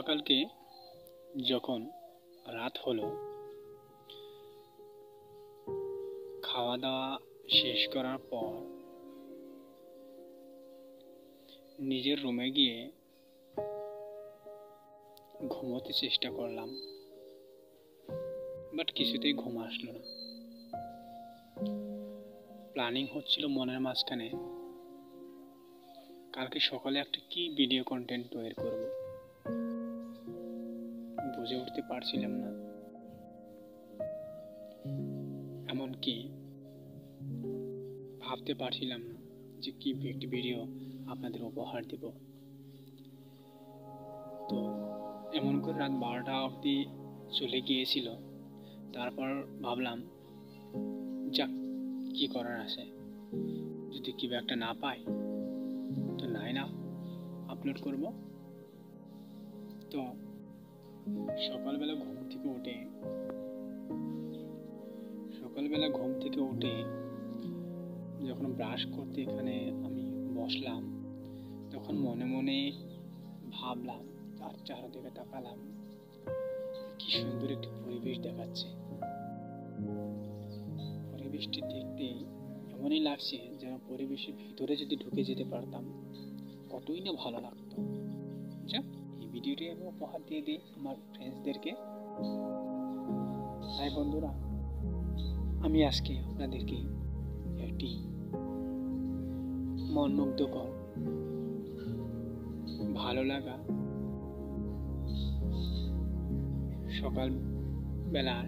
গতকালকে যখন রাত হলো, খাওয়া দাওয়া শেষ করার পর নিজের রুমে গিয়ে ঘুমোতে চেষ্টা করলাম, বাট কিছুতেই ঘুম আসলো না। প্ল্যানিং হচ্ছিল মনের মাঝখানে কালকে সকালে একটা কি ভিডিও কন্টেন্ট তৈরি করব, বুঝে উঠতে পারছিলাম না। এমনকি ভাবতে পারছিলাম না যে কি ভিডিও আপনাদের উপহার দেব। তো এমন করে রাত 12টা অবধি চলে গিয়েছিল। তারপর ভাবলাম যাক, কি করার আছে, যদি কি একটা না পাই তো নাই না আপলোড করব। তো সকালবেলা ঘুম থেকে উঠে যখন ব্রাশ করতে এখানে আমি বসলাম, তখন মনে মনে ভাবলাম, তার চারদিকে তাকালাম, কি সুন্দর একটি পরিবেশ দেখাচ্ছে। পরিবেশটি দেখতে এমনই লাগছে যেন পরিবেশের ভিতরে যদি ঢুকে যেতে পারতাম কতই না ভালো লাগতো। যাক, এই ভিডিওটি আমি উপহার দিয়ে দিই আমার ফ্রেন্ডসদেরকে। তাই বন্ধুরা, আমি আজকে আপনাদেরকে একটি মনমুগ্ধকর, ভালো লাগা সকাল বেলার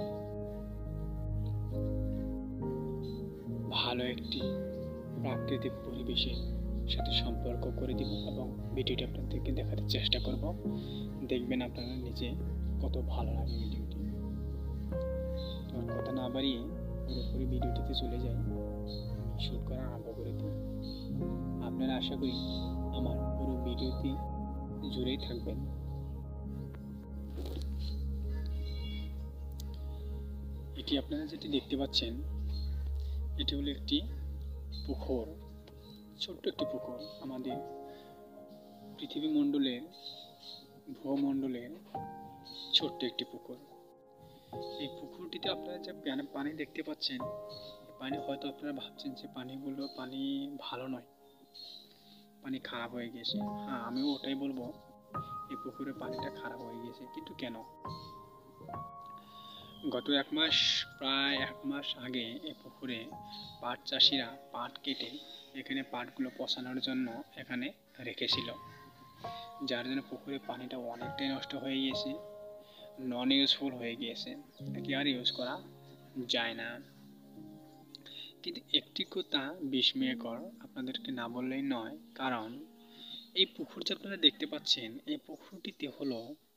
ভালো একটি প্রাকৃতিক পরিবেশের সাথে সম্পর্ক করে দিব এবং ভিডিওটি আপনাদেরকে দেখাতে চেষ্টা করব। দেখবেন আপনারা নিজে কত ভালো লাগে ভিডিওটি। তোমার কথা না বাড়িয়ে পুরোপুরি ভিডিওটিতে চলে যাই, আমি শুট করা আরম্ভ করে দিই। আপনারা আশা করি আমার পুরো ভিডিওটি জুড়েই থাকবেন। এটি আপনারা যেটি দেখতে পাচ্ছেন, এটি হলো একটি পুকুর, ছোট্ট একটি পুকুর। আমাদের পৃথিবী মণ্ডলের, ভূমণ্ডলের ছোট্ট একটি পুকুর। এই পুকুরটিতে আপনারা যে পানি দেখতে পাচ্ছেন, পানি হয়তো আপনারা ভাবছেন যে পানি ভালো নয়, পানি খারাপ হয়ে গেছে। হ্যাঁ, আমিও ওটাই বলবো, এই পুকুরের পানিটা খারাপ হয়ে গেছে। কিন্তু কেন? গত প্রায় এক মাস আগে এই পুকুরে পাট চাষিরা পাট কেটে এখানে পাটগুলো পচানোর জন্য এখানে রেখেছিল, যার জন্য পুকুরের পানিটা অনেকটাই নষ্ট হয়ে গিয়েছে, নন ইউজফুল হয়ে গিয়েছে, একে আর ইউজ করা যায় না। কিন্তু একটি কথা বিস্ময়কর, আপনাদেরকে না বললেই নয়, কারণ এই পুকুর যে আপনারা দেখতে পাচ্ছেন, এই পুকুরটিতে হলো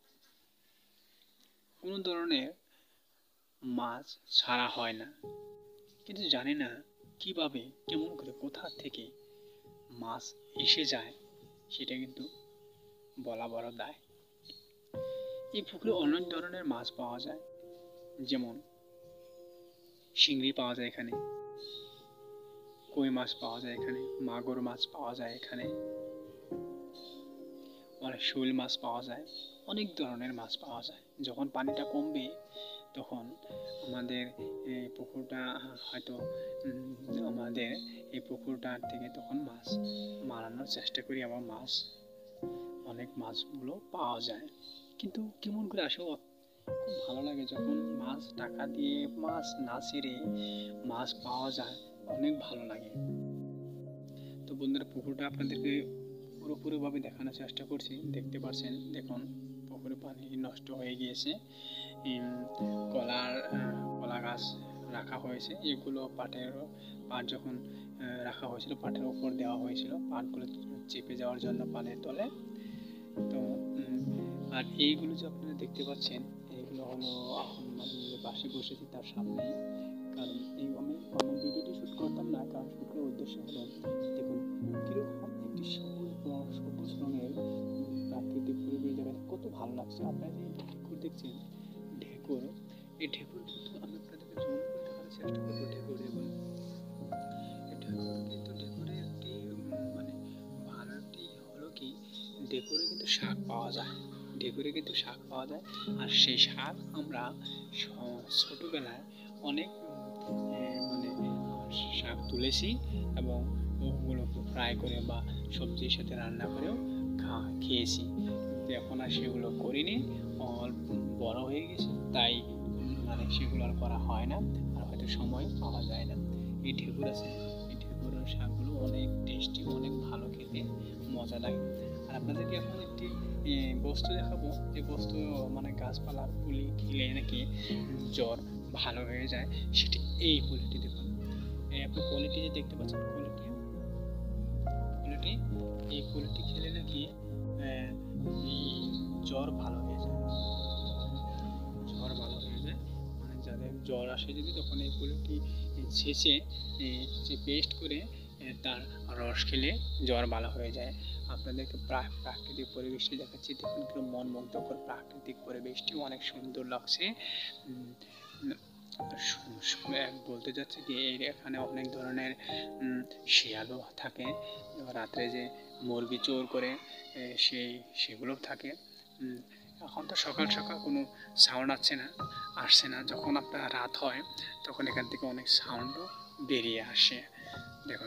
কোনো ধরনের মাছ ছাড়া হয় না। কিন্তু জানি না কিভাবে, কেমন করে, কোথা থেকে মাছ এসে যায়, সেটা কিন্তু বলা বড় দায়। এই পুকুরে অনেক ধরনের মাছ পাওয়া যায়, যেমন চিংড়ি পাওয়া যায় এখানে, কই মাছ পাওয়া যায় এখানে, মাগুর মাছ পাওয়া যায় এখানে, অনেক শৈল মাছ পাওয়া যায়, অনেক ধরনের মাছ পাওয়া যায়। যখন পানিটা কমবে তখন আমাদের এই পুকুরটা হয়তো আমাদের এই পুকুরটার থেকে তখন মাছ মারানোর চেষ্টা করি, আবার অনেক মাছগুলো পাওয়া যায়। কিন্তু কেমন করে আসে, খুব ভালো লাগে যখন মাছ টাকা দিয়ে মাছ না ছেড়ে মাছ পাওয়া যায়, অনেক ভালো লাগে। তো বন্ধুরা, পুকুরটা আপনাদেরকে পুরোপুরিভাবে দেখানোর চেষ্টা করছি। দেখতে পাচ্ছেন, দেখুন পুকুরে পানি নষ্ট হয়ে গিয়েছে। কলা গাছ রাখা হয়েছে, এগুলো পাট যখন রাখা হয়েছিল, পাটের উপর দেওয়া হয়েছিল পাটগুলো চেপে যাওয়ার জন্য পানির তলে। তো আর এইগুলো যে আপনারা দেখতে পাচ্ছেন, এইগুলো হলো পাশে বসেছি তার সামনেই। কারণ আমি ভিডিওটি শ্যুট করতাম না, কারণ শ্যুট করার উদ্দেশ্য হলো, দেখুন কীরকম একটি সবুজ রঙের প্রাকৃতিক পরিবেশ দেখাচ্ছে, কত ভালো লাগছে। আপনারা যে ঢেকুর দেখছেন, এই ঢেকুর কিন্তু আমি আপনাদেরকে জুম করে দেখানোর চেষ্টা করবো। ঢেকুর দেখুন, ঢেকুরের একটি ভালো একটি হলো কি, ঢেকুরে কিন্তু শাক পাওয়া যায়। ঢেকুরে কিন্তু শাক পাওয়া যায়। আর সেই শাক আমরা ছোটোবেলায় অনেক মানে শাক তুলেছি এবং ওগুলোকে ফ্রাই করে বা সবজির সাথে রান্না করেও খেয়েছি। কিন্তু এখন আর সেগুলো করিনি, বড় হয়ে গেছে, তাই মানে সেগুলো আর করা হয় না, আর হয়তো সময় পাওয়া যায় না। এই ঢেকুর আছে, এই ঢেকুরের শাকগুলো অনেক টেস্টি, অনেক ভালো খেতে, মজা লাগে। আর আপনাদেরকে এখন একটি বস্তু দেখাবো, যে বস্তু মানে গাছপালা পুলি খেলে নাকি জ্বর ভালো হয়ে যায়, সেটি এই পুলিটি দেখুন। আপনি কোয়ালিটি যে দেখতে পাচ্ছেন, কোয়ালিটি এই কোয়ালিটি খেলে নাকি জ্বর ভালো হয়ে যায়, মানে যাদের জ্বর আসে যদি, তখন এই কোয়ালিটি ছেঁচে পেস্ট করে তার রস খেলে জ্বর ভালো হয়ে যায়। আপনাদেরকে প্রাকৃতিক পরিবেশটি দেখাচ্ছি, দেখুন কি মন মুগ্ধকর প্রাকৃতিক পরিবেশটি, অনেক সুন্দর লাগছে। বলতে যাচ্ছে কি এখানে অনেক ধরনের শিয়ালও থাকে, রাত্রে যে মুরগি চোর করে সেগুলো থাকে। এখন তো সকাল সকাল কোনো সাউন্ড আসছে না, যখন আপনার রাত হয় তখন এখান থেকে অনেক সাউন্ডও বেরিয়ে আসে। দেখুন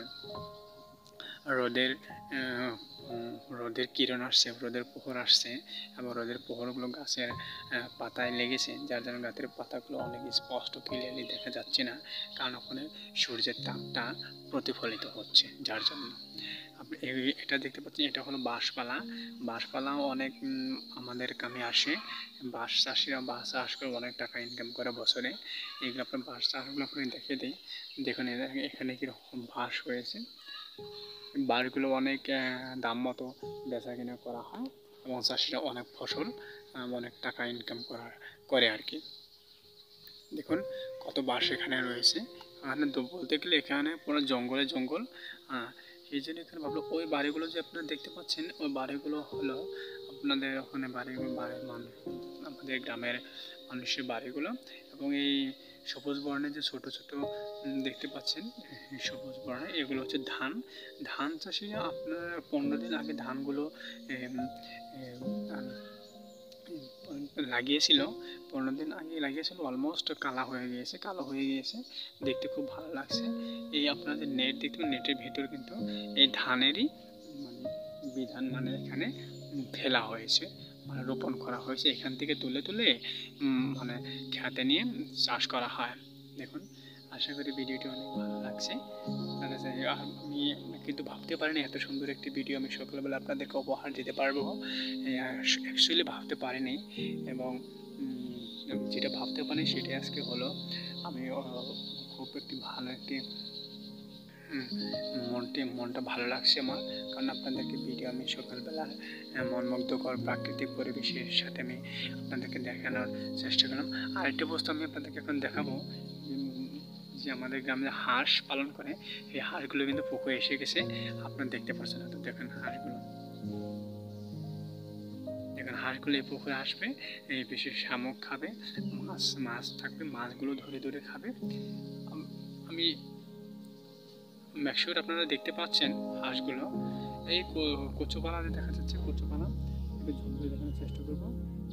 রোদের কিরণ আসছে, রোদের প্রহর আসছে, এবং রোদের প্রহরগুলো গাছের পাতায় লেগেছে, যার জন্য গাছের পাতাগুলো অনেক স্পষ্ট ক্লিয়ারলি দেখা যাচ্ছে না, কারণ ওখানে সূর্যের তাপটা প্রতিফলিত হচ্ছে, যার জন্য আপনি এটা দেখতে পাচ্ছেন। এটা হলো বাঁশপালাও অনেক আমাদের কামে আসে। বাঁশ চাষিরা বাঁশ চাষ করে অনেক টাকা ইনকাম করে বছরে। এগুলো আপনার বাঁশ চাষগুলো আপনাকে দেখিয়ে দিই। দেখুন এখানে কীরকম বাঁশ হয়েছে, বাঁশগুলো অনেক দাম মতো বেচা কিনা করা হয়, এবং চাষিরা অনেক ফসল অনেক টাকা ইনকাম করে আর কি। দেখুন কত বাঁশ এখানে রয়েছে। এখানে বলতে গেলে এখানে পুরো জঙ্গল। এই জন্য এখানে ভাবলো ওই বাড়িগুলো যে আপনারা দেখতে পাচ্ছেন, ওই বাড়িগুলো হলো আপনাদের ওখানে বাড়ির মানুষ, আমাদের গ্রামের মানুষের বাড়িগুলো। এবং এই সবুজ বর্ণের যে ছোট দেখতে পাচ্ছেন, সবুজ বর্ণের এগুলো হচ্ছে ধান চাষিরা আপনার 15 দিন আগে ধানগুলো লাগিয়েছিল। 15 দিন আগে লাগিয়েছিল, অলমোস্ট কালো হয়ে গিয়েছে, দেখতে খুব ভালো লাগছে। এই আপনাদের নেট দেখতে, নেটের ভেতর কিন্তু এই ধানেরই বিধান এখানে ফেলা হয়েছে, মানে রোপণ করা হয়েছে, এখান থেকে তুলে মানে খেতে নিয়ে চাষ করা হয়। দেখুন আশা করি ভিডিওটি অনেক ভালো লাগছে। আমি কিন্তু ভাবতে পারিনি এত সুন্দর একটি ভিডিও আমি সকালবেলা আপনাদেরকে উপহার দিতে পারবো, অ্যাকচুয়ালি ভাবতে পারিনি, এবং যেটা ভাবতে পারি সেটাই আজকে হলো। আমি খুব ভালো একটি মনটা ভালো লাগছে আমার, কারণ আপনাদেরকে ভিডিও আমি সকালবেলা মনমুগ্ধকর প্রাকৃতিক পরিবেশের সাথে আমি আপনাদেরকে দেখানোর চেষ্টা করলাম। আরেকটি বস্তু আমি আপনাদেরকে এখন দেখাবো, যে আমাদের গ্রামে হাঁস পালন করে, এই হাঁসগুলো কিন্তু পুকুরে এসে গেছে, আপনারা দেখতে পাচ্ছেন হয়তো। দেখেন হাঁসগুলো এই পুকুরে আসবে, এই বেশি শামুক খাবে, মাছ থাকবে, মাছগুলো ধরে খাবে। আমি ম্যাকশিওর আপনারা দেখতে পাচ্ছেন হাঁসগুলো, এই কচুপালা দেখা যাচ্ছে, কচুপালা একটু ঝুম করে দেখানোর চেষ্টা করবো।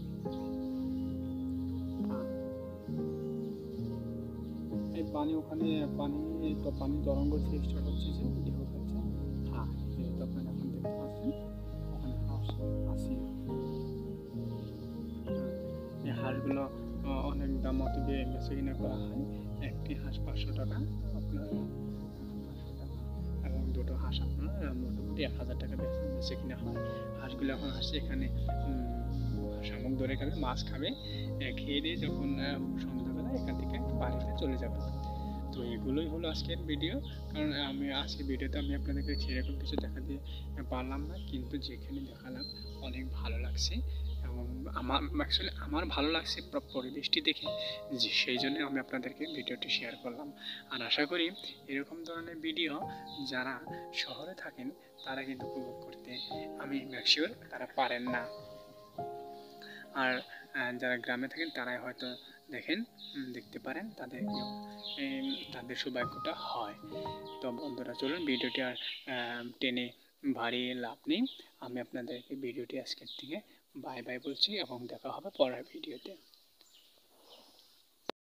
এই ওখানে পানি তরঙ্গ সৃষ্টি হচ্ছে, যে ঢেউ খাচ্ছে। আপনারা এখন দেখতে পাচ্ছেন ওখানে হাঁস আছে। এই হাঁসগুলো অনেক দাম মতো দিয়ে বেচা কিনা করা হয়, একটি হাঁস 500 টাকা আপনার, এবং দুটো হাঁস আপনার মোটামুটি 1000 টাকা বেচে কিনা হয়। হাঁসগুলো এখন আসছে এখানে শামুক ধরে খাবে, মাছ খাবে, খেয়ে দিয়ে যখন সন্ধ্যাবেলা এখান থেকে বাড়িতে চলে যাবে। তো এগুলোই হলো আজকের ভিডিও, কারণ আজকের ভিডিওতে আমি আপনাদেরকে সেরকম কিছু দেখাতে পারলাম না, কিন্তু যেখানে দেখালাম অনেক ভালো লাগছে, এবং আমার ভালো লাগছে পরিবেশটি দেখে, যে সেই জন্য আমি আপনাদেরকে ভিডিওটি শেয়ার করলাম। আর আশা করি এরকম ধরনের ভিডিও যারা শহরে থাকেন তারা কিন্তু উপভোগ করতে, আমি ম্যাকশিওর তারা পারেন না, আর যারা গ্রামে থাকেন তারাই হয়তো দেখতে পারেন, তাদের সৌভাগ্যটা হয়। তো বন্ধুরা চলুন, ভিডিওটি আর টেনে ভারিয়ে লাভ নেই, আমি আপনাদেরকে ভিডিওটি আজকের থেকে বাই বাই বলছি এবং দেখা হবে পরের ভিডিওতে।